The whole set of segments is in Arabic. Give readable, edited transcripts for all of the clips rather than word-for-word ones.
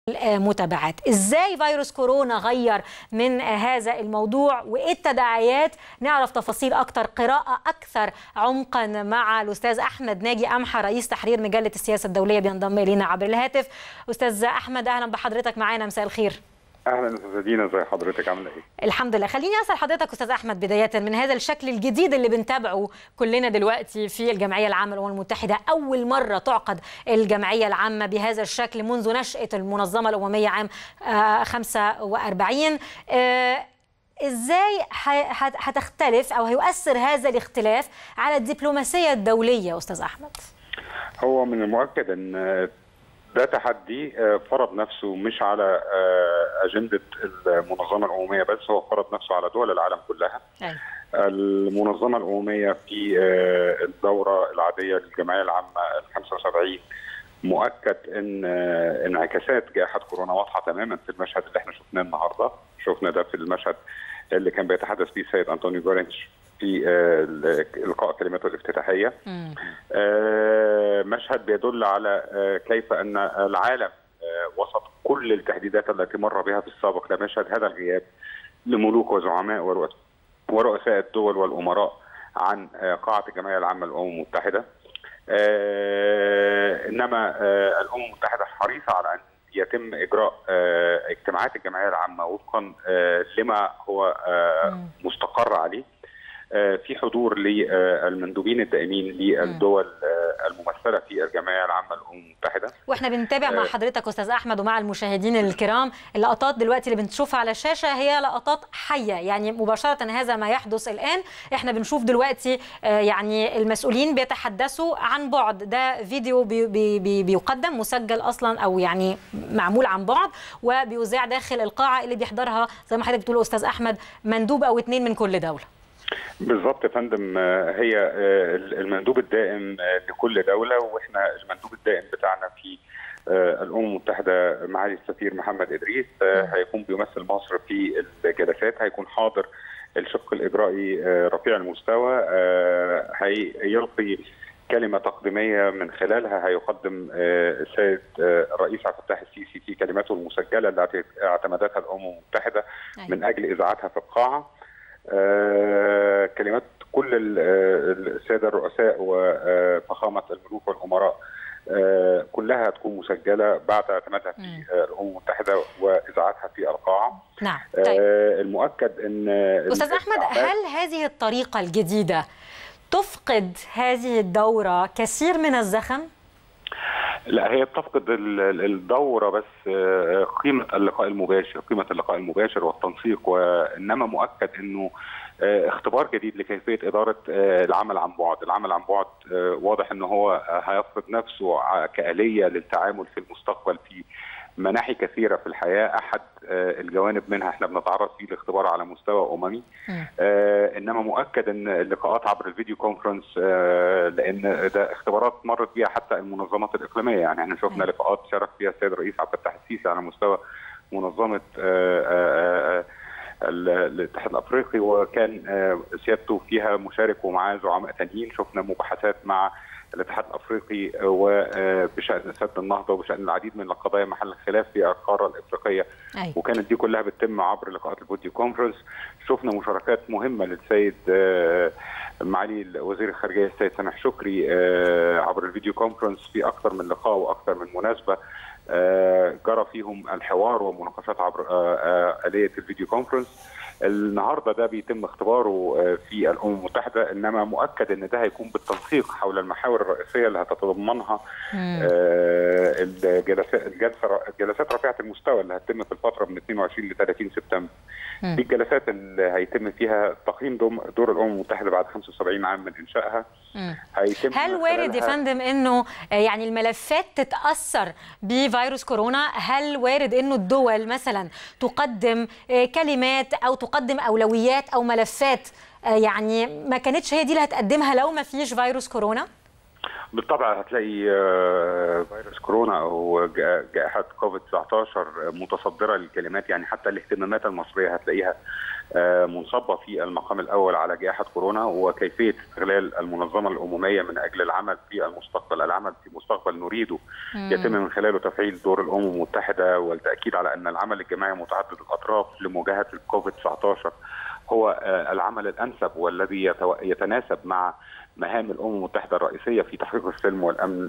متابعات. ازاي فيروس كورونا غير من هذا الموضوع وايه التداعيات؟ نعرف تفاصيل اكتر، قراءة اكثر عمقا مع الاستاذ احمد ناجي قمحة رئيس تحرير مجلة السياسة الدولية بينضم الينا عبر الهاتف. استاذ احمد اهلا بحضرتك معانا، مساء الخير. اهلا استاذه دينا، ازي حضرتك، عامله ايه؟ الحمد لله. خليني اسال حضرتك استاذ احمد بدايه من هذا الشكل الجديد اللي بنتابعه كلنا دلوقتي في الجمعيه العامه للامم المتحده، اول مره تعقد الجمعيه العامه بهذا الشكل منذ نشاه المنظمه الامميه عام 45. ازاي هتختلف او هيؤثر هذا الاختلاف على الدبلوماسيه الدوليه استاذ احمد؟ هو من المؤكد ان ده تحدي فرض نفسه مش على أجندة المنظمة الأممية بس، هو فرض نفسه على دول العالم كلها. المنظمة الأممية في الدورة العادية للجمعية العامة 75 مؤكد ان انعكاسات جائحة كورونا واضحة تماما في المشهد اللي احنا شفناه النهارده، شفنا ده في المشهد اللي كان بيتحدث فيه السيد أنطونيو جورينش في إلقاء كلمته الافتتاحية. مشهد بيدل على كيف أن العالم وسط كل التهديدات التي مر بها في السابق لم يشهد هذا الغياب لملوك وزعماء ورؤساء الدول والأمراء عن قاعة الجمعية العامة للأمم المتحدة. إنما الأمم المتحدة حريصة على أن يتم إجراء اجتماعات الجمعية العامة وفقا لما هو مستقر عليه، في حضور للمندوبين الدائمين للدول الممثله في الجمعيه العامه للامم المتحده. واحنا بنتابع مع حضرتك استاذ احمد ومع المشاهدين الكرام اللقطات دلوقتي اللي بنشوفها على الشاشه هي لقطات حيه، يعني مباشره هذا ما يحدث الان. احنا بنشوف دلوقتي يعني المسؤولين بيتحدثوا عن بعد، ده فيديو بيقدم مسجل اصلا او يعني معمول عن بعد وبيذاع داخل القاعه اللي بيحضرها زي ما حضرتك بتقول استاذ احمد مندوب او اتنين من كل دوله. بالظبط يا فندم، هي المندوب الدائم لكل دولة، واحنا المندوب الدائم بتاعنا في الأمم المتحدة معالي السفير محمد إدريس هيكون بيمثل مصر في الجلسات، هيكون حاضر الشق الإجرائي رفيع المستوى، هيلقي كلمة تقديمية من خلالها هيقدم السيد الرئيس عبد الفتاح السيسي في كلماته المسجلة التي اعتمدتها الأمم المتحدة من أجل إذاعتها في القاعة. كلمات كل الساده الرؤساء وفخامه الملوك والامراء كلها هتكون مسجله بعد اعتمادها في الامم المتحده واذاعتها في القاعه. نعم. طيب. المؤكد ان استاذ احمد، هل هذه الطريقه الجديده تفقد هذه الدوره كثير من الزخم؟ لا، هي بتفقد الدورة بس قيمة اللقاء المباشر والتنسيق، وإنما مؤكد أنه اختبار جديد لكيفية إدارة العمل عن بعد. واضح أنه هو هيفرض نفسه كآلية للتعامل في المستقبل في مناحي كثيرة في الحياة. أحد الجوانب منها احنا بنتعرض فيه لاختبار على مستوى أممي، إنما مؤكد أن اللقاءات عبر الفيديو كونفرنس، لأن ده اختبارات مرت بها حتى المنظمات الإقليمية، يعني احنا شفنا لقاءات شارك فيها السيد الرئيس عبد الفتاح السيسي على مستوى منظمة الاتحاد الأفريقي، وكان سيادته فيها مشارك ومعاه زعماء تانيين. شفنا مباحثات مع الاتحاد الافريقي وبشان سد النهضه وبشان العديد من القضايا محل الخلاف في القاره الافريقيه. وكانت دي كلها بتتم عبر لقاءات الفيديو كونفرنس. شفنا مشاركات مهمه للسيد معالي وزير الخارجيه السيد سامح شكري عبر الفيديو كونفرنس في اكثر من لقاء واكثر من مناسبه جرى فيهم الحوار ومناقشات عبر آلية الفيديو كونفرنس. النهارده ده بيتم اختباره في الامم المتحده، انما مؤكد ان ده هيكون بالتنسيق حول المحاور الرئيسيه اللي هتتضمنها الجلسات رفيعه المستوى اللي هتتم في الفتره من 22 ل 30 سبتمبر. دي الجلسات اللي هيتم فيها تقييم دور الامم المتحده بعد 75 عام من انشائها. هل وارد يا فندم انه يعني الملفات تتاثر بفيروس كورونا؟ هل وارد انه الدول مثلا تقدم كلمات او تقدم اولويات او ملفات يعني ما كانتش هي دي اللي هتقدمها لو ما فيش فيروس كورونا؟ بالطبع هتلاقي فيروس كورونا او جائحه كوفيد 19 متصدره للكلمات، يعني حتى الاهتمامات المصريه هتلاقيها منصبه في المقام الاول على جائحه كورونا وكيفيه استغلال المنظمه الامميه من اجل العمل في المستقبل، العمل في مستقبل نريده يتم من خلاله تفعيل دور الامم المتحده والتاكيد على ان العمل الجماعي متعدد الاطراف لمواجهه الكوفيد 19 هو العمل الانسب والذي يتناسب مع مهام الامم المتحده الرئيسيه في تحقيق السلم والامن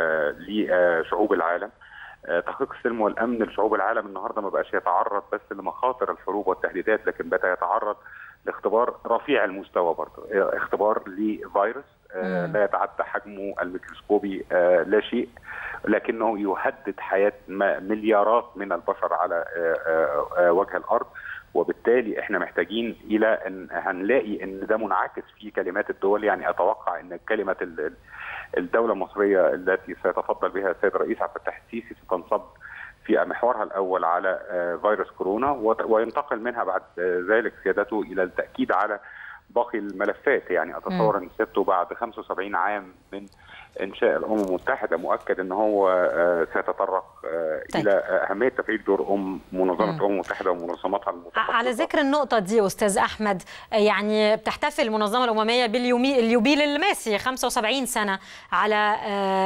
لشعوب العالم. تحقيق السلم والامن لشعوب العالم النهارده ما بقاش يتعرض بس لمخاطر الحروب والتهديدات، لكن بدا يتعرض لاختبار رفيع المستوى، برضه اختبار لفيروس لا يتعدى حجمه الميكروسكوبي لا شيء، لكنه يهدد حياه مليارات من البشر على وجه الارض. وبالتالي احنا محتاجين الى ان هنلاقي ان ده منعكس في كلمات الدول. يعني اتوقع ان كلمه الدوله المصريه التي سيتفضل بها السيد الرئيس عبد الفتاح السيسي ستنصب في محورها الاول على فيروس كورونا، وينتقل منها بعد ذلك سيادته الى التاكيد على باقي الملفات. يعني اتصور ان سيادته بعد 75 عام من انشاء الامم المتحده مؤكد ان هو سيتطرق الى اهميه تفعيل دور منظمه الامم المتحده ومنظماتها المتخصصه. على ذكر النقطه دي استاذ احمد، يعني بتحتفل المنظمه الامميه باليوبيل الماسي 75 سنه على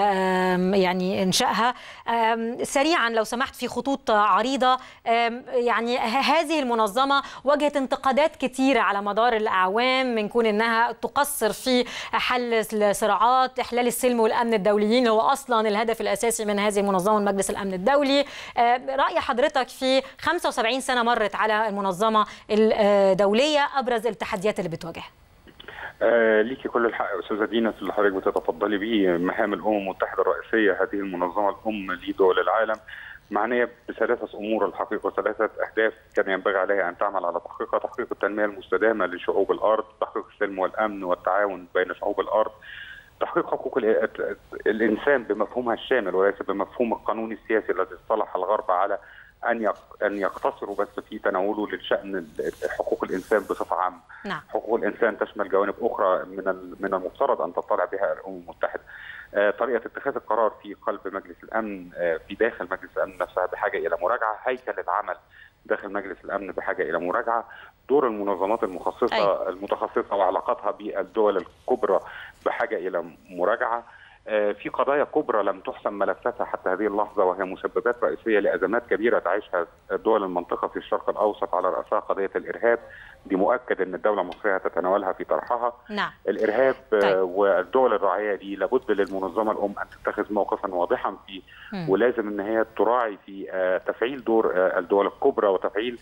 يعني انشائها. سريعا لو سمحت في خطوط عريضه، يعني هذه المنظمه واجهت انتقادات كثيره على مدار الاعوام من كون انها تقصر في حل الصراعات، احلال السلم والامن الدوليين هو اصلا الهدف الاساسي من هذه المنظمه مجلس الامن الدولي. راي حضرتك في 75 سنه مرت على المنظمه الدوليه، ابرز التحديات اللي بتواجهها؟ ليكي كل الحق يا استاذه دينا اللي حضرتك بتتفضلي به. مهام الامم المتحده الرئيسيه هذه المنظمه الام لدول العالم معنيه بثلاثه امور الحقيقه، وثلاثه اهداف كان ينبغي عليها ان تعمل على تحقيقها: تحقيق التنميه المستدامه لشعوب الارض، تحقيق السلم والامن والتعاون بين شعوب الارض، تحقيق حقوق الانسان بمفهومها الشامل وليس بمفهوم القانون السياسي الذي اصطلح الغرب على ان يقتصروا بس في تناوله للشان حقوق الانسان بصفه عامه. نعم. حقوق الانسان تشمل جوانب اخرى من المفترض ان تطلع بها الامم المتحده. طريقه اتخاذ القرار في قلب مجلس الامن في داخل مجلس الامن نفسها بحاجه الى مراجعه، هيكل العمل داخل مجلس الامن بحاجه الى مراجعه، دور المنظمات المتخصصه وعلاقاتها بالدول الكبرى بحاجه الى مراجعه. في قضايا كبرى لم تحسم ملفاتها حتى هذه اللحظه، وهي مسببات رئيسيه لازمات كبيره تعيشها دول المنطقه في الشرق الاوسط، على راسها قضيه الارهاب. دي مؤكد ان الدوله المصريه تتناولها في طرحها. نعم. الارهاب والدول الراعيه دي لابد للمنظمه الام ان تتخذ موقفا واضحا فيه، ولازم ان هي تراعي في تفعيل دور الدول الكبرى وتفعيل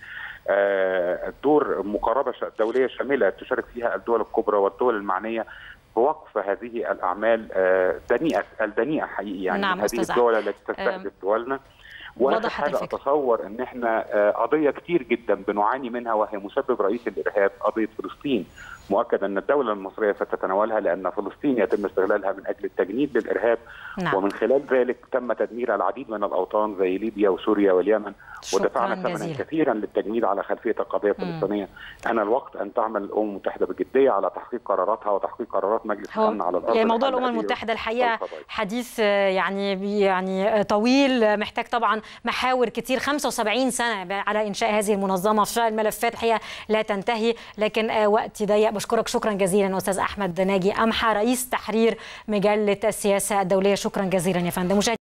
دور مقاربه دوليه شامله تشارك فيها الدول الكبرى والدول المعنيه بوقف هذه الاعمال الدنيئه حقيقي. يعني نعم هذه الدول التي تستهدف دولنا. واخر حاجه اتصور ان احنا قضيه كتير جدا بنعاني منها وهي مسبب رئيسي الارهاب، قضيه فلسطين. مؤكد ان الدوله المصريه ستتناولها لان فلسطين يتم استغلالها من اجل التجنيد للارهاب. نعم. ومن خلال ذلك تم تدمير العديد من الاوطان زي ليبيا وسوريا واليمن، ودفعنا ثمنا كثيرا للتجنيد على خلفيه القضيه الفلسطينيه. انا الوقت ان تعمل الامم المتحده بجديه على تحقيق قراراتها وتحقيق قرارات مجلس الامن على الارض. يعني موضوع الامم المتحده الحقيقه حديث يعني طويل، محتاج طبعا محاور كتير. 75 سنه على انشاء هذه المنظمه، في الملفات الحقيقه لا تنتهي، لكن وقتي ضيق. بشكرك شكرا جزيلا استاذ احمد ناجي أمحى، رئيس تحرير مجله السياسه الدوليه. شكرا جزيلا يا فندم.